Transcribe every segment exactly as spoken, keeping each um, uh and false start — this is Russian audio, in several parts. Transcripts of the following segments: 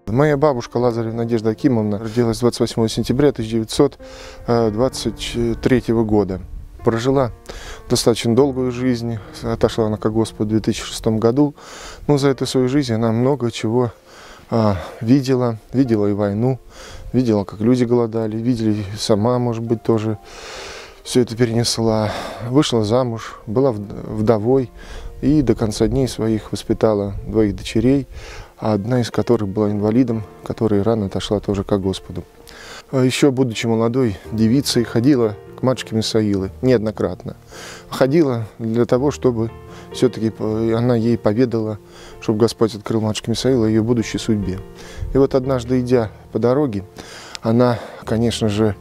Моя бабушка Лазарева Надежда Акимовна родилась двадцать восьмого сентября тысяча девятьсот двадцать третьего года. Прожила достаточно долгую жизнь, отошла она ко Господу в две тысячи шестом году. Но за эту свою жизнь она много чего а, видела. Видела и войну, видела, как люди голодали, видели сама, может быть, тоже все это перенесла. Вышла замуж, была вдовой и до конца дней своих воспитала двоих дочерей, одна из которых была инвалидом, которая рано отошла тоже ко Господу. Еще, будучи молодой девицей, ходила к матушке Мисаилы неоднократно. Ходила для того, чтобы все-таки она ей поведала, чтобы Господь открыл матушке Мисаилы о ее будущей судьбе. И вот однажды, идя по дороге, она, конечно же,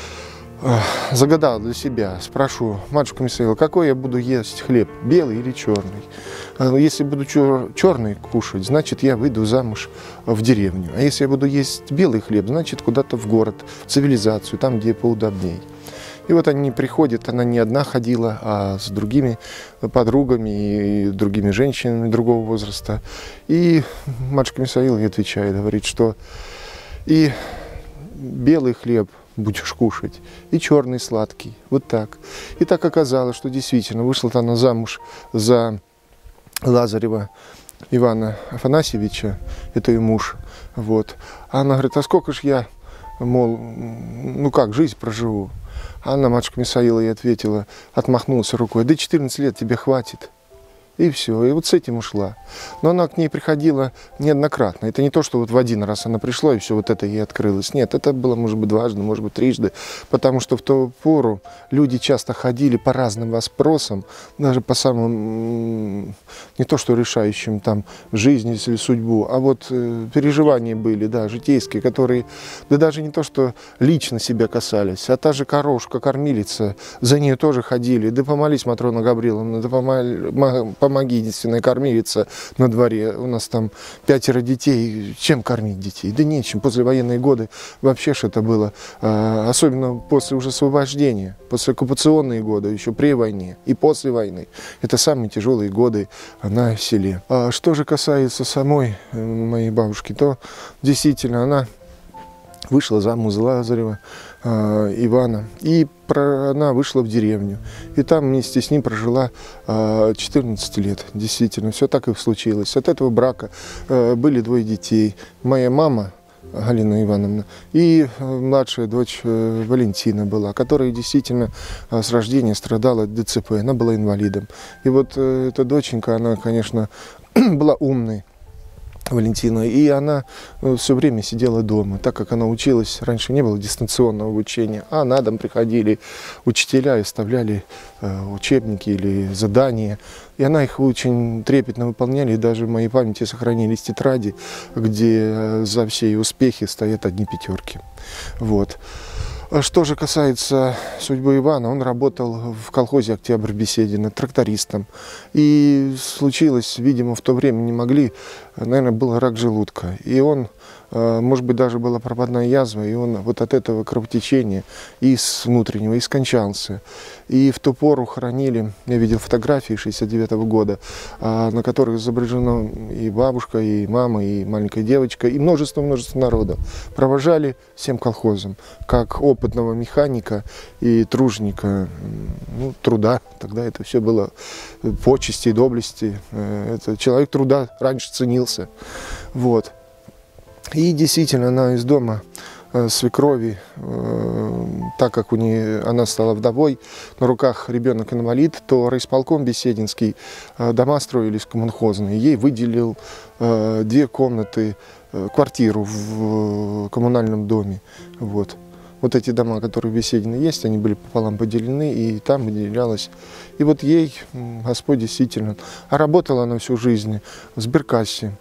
загадала для себя: спрошу: матушка Мисаила, какой я буду есть хлеб, белый или черный? Если буду чер черный кушать, значит, я выйду замуж в деревню. А если я буду есть белый хлеб, значит, куда-то в город, в цивилизацию, там, где поудобней. И вот они приходят, она не одна ходила, а с другими подругами и другими женщинами другого возраста. И матушка Мисаила ей отвечает, говорит, что и белый хлеб будешь кушать, и черный сладкий, вот так. И так оказалось, что действительно вышла-то она замуж за Лазарева Ивана Афанасьевича, это ее муж, вот. А она говорит: а сколько ж я, мол, ну как, жизнь проживу? А она, матушка Мисаила, ей ответила, отмахнулась рукой: да четырнадцать лет тебе хватит. И все, и вот с этим ушла. Но она к ней приходила неоднократно. Это не то, что вот в один раз она пришла, и все вот это ей открылось. Нет, это было, может быть, дважды, может быть, трижды. Потому что в ту пору люди часто ходили по разным вопросам, даже по самым, не то что решающим там в жизни или судьбу, а вот э, переживания были, да, житейские, которые, да даже не то, что лично себя касались, а та же корошка, кормилица, за нее тоже ходили. Да помолись, Матрона Гавриловна, да помолись, помоги, единственная кормилица на дворе. У нас там пятеро детей. Чем кормить детей? Да нечем. Послевоенные годы вообще ж это было. Особенно после уже освобождения. После оккупационные годы, еще при войне и после войны. Это самые тяжелые годы на селе. А что же касается самой моей бабушки, то действительно она вышла замуж за Лазарева э, Ивана, и про, она вышла в деревню. И там вместе с ним прожила э, четырнадцать лет. Действительно, все так и случилось. От этого брака э, были двое детей. Моя мама, Галина Ивановна, и э, младшая дочь э, Валентина была, которая действительно э, с рождения страдала от ДЦП. Она была инвалидом. И вот э, эта доченька, она, конечно, была умной, Валентина, и она все время сидела дома, так как она училась, раньше не было дистанционного обучения, а на дом приходили учителя и оставляли э, учебники или задания, и она их очень трепетно выполняла, и даже в моей памяти сохранились тетради, где за все ее успехи стоят одни пятерки. Вот. Что же касается судьбы Ивана, он работал в колхозе «Октябрь» Беседина трактористом. И случилось, видимо, в то время не могли, наверное, был рак желудка. И он, может быть, даже была пропадная язва, и он вот от этого кровотечения и с внутреннего, и скончался. И в ту пору хоронили, я видел фотографии шестьдесят девятого года, на которых изображена и бабушка, и мама, и маленькая девочка, и множество-множество народа. Провожали всем колхозом, как опытного механика и труженика, ну, труда. Тогда это все было почести и доблести. Это человек труда раньше ценился. Вот. И действительно, она из дома свекрови, так как у нее, она стала вдовой, на руках ребенок-инвалид, то райисполком Бесединский, дома строились коммунхозные, ей выделил две комнаты, квартиру в коммунальном доме. Вот. Вот эти дома, которые в Беседино есть, они были пополам поделены, и там выделялось. И вот ей Господь действительно... А работала она всю жизнь в сберкассе,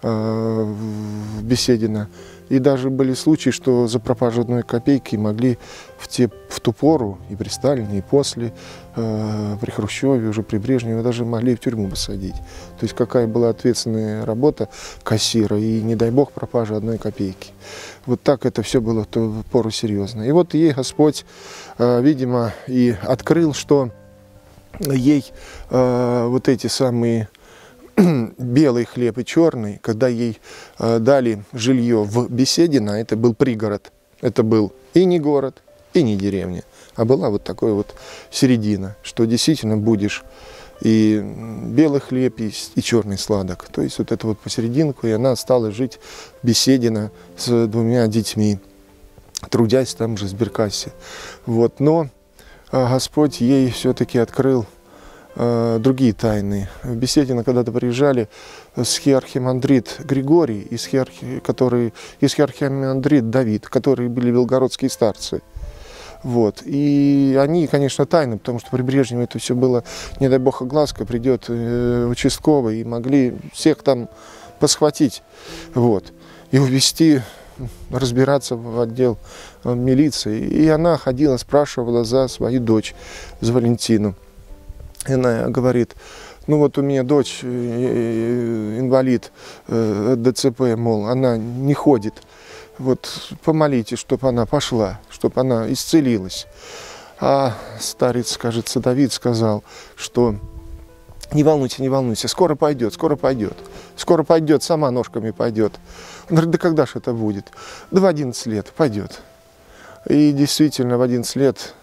в Беседино. И даже были случаи, что за пропажу одной копейки могли в, те, в ту пору, и при Сталине, и после, э, при Хрущеве, уже при Брежневе, даже могли в тюрьму посадить. То есть какая была ответственная работа кассира, и, не дай бог, пропажа одной копейки. Вот так это все было в ту пору серьезно. И вот ей Господь, э, видимо, и открыл, что ей э, вот эти самые белый хлеб и черный, когда ей э, дали жилье в Беседино, это был пригород, это был и не город, и не деревня, а была вот такой вот середина, что действительно будешь и белый хлеб, и, и черный сладок. То есть вот это вот посерединку, и она стала жить в Беседино с двумя детьми, трудясь там же в сберкассе. Вот. Но э, Господь ей все-таки открыл э, другие тайны. В Беседино когда-то приезжали схиархимандрит Григорий и, схиархи, который, и схиархимандрит Давид, которые были белгородские старцы. Вот. И они, конечно, тайны, потому что при Брежневе это все было, не дай бог, огласка, придет э, участковый, и могли всех там посхватить, вот, и увезти, разбираться в отдел э, милиции. И она ходила, спрашивала за свою дочь, за Валентину. И она говорит: ну вот у меня дочь э, э, инвалид, э, ДЦП, мол, она не ходит. Вот помолитесь, чтобы она пошла, чтобы она исцелилась. А старец, кажется, Давид сказал, что не волнуйся, не волнуйся, скоро пойдет, скоро пойдет. Скоро пойдет, сама ножками пойдет. Он говорит: да когда же это будет? Да в одиннадцать лет пойдет. И действительно, в одиннадцать лет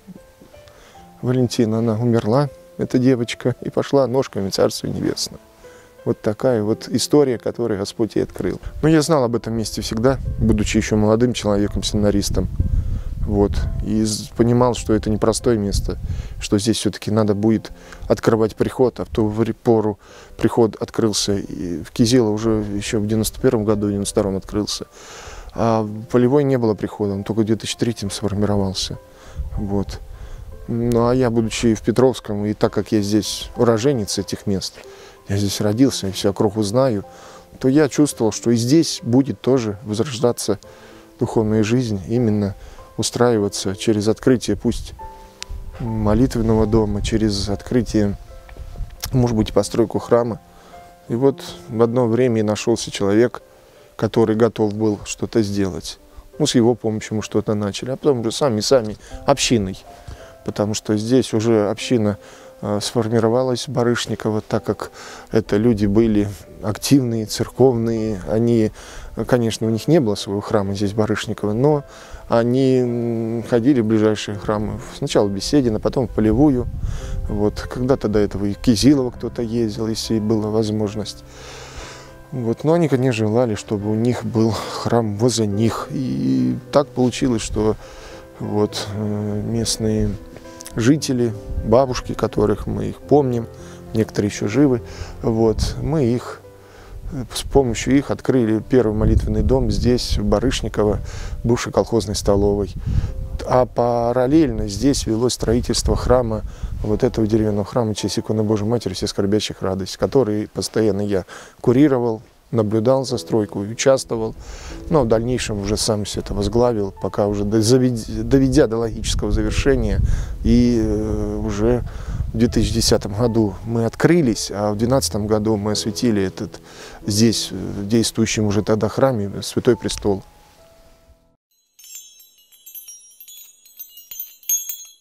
Валентина, она умерла, эта девочка, и пошла ножками в Царствие Небесное. Вот такая вот история, которую Господь ей открыл. Но я знал об этом месте всегда, будучи еще молодым человеком, семинаристом. Вот. И понимал, что это непростое место, что здесь все-таки надо будет открывать приход. А в ту пору приход открылся и в Кизило уже еще в девяносто первом году, в девяносто втором открылся. А в Полевой не было прихода, он только в две тысячи третьем сформировался. Вот. Ну а я, будучи в Петровском, и так как я здесь уроженец этих мест, я здесь родился и всю округу знаю, то я чувствовал, что и здесь будет тоже возрождаться духовная жизнь, именно устраиваться через открытие, пусть молитвенного дома, через открытие, может быть, постройку храма. И вот в одно время нашелся человек, который готов был что-то сделать. Ну, с его помощью мы что-то начали, а потом уже сами-сами общиной, потому что здесь уже община сформировалась Барышникова, так как это люди были активные, церковные. Они, конечно, у них не было своего храма здесь, Барышникова, но они ходили в ближайшие храмы. Сначала в Беседино, потом в Полевую. Вот. Когда-то до этого и в Кизилово кто-то ездил, если была возможность. Вот. Но они, конечно, желали, чтобы у них был храм возле них. И так получилось, что вот местные жители, бабушки, которых мы их помним, некоторые еще живы, вот, мы их, с помощью их открыли первый молитвенный дом здесь, в Барышниково, бывшей колхозной столовой. А параллельно здесь велось строительство храма, вот этого деревянного храма в честь иконы Божией Матери Всех Скорбящих Радость, который постоянно я курировал, наблюдал за стройкой, участвовал, но в дальнейшем уже сам все это возглавил, пока уже доведя до логического завершения, и уже в две тысячи десятом году мы открылись, а в две тысячи двенадцатом году мы осветили этот здесь действующим уже тогда храме Святой Престол.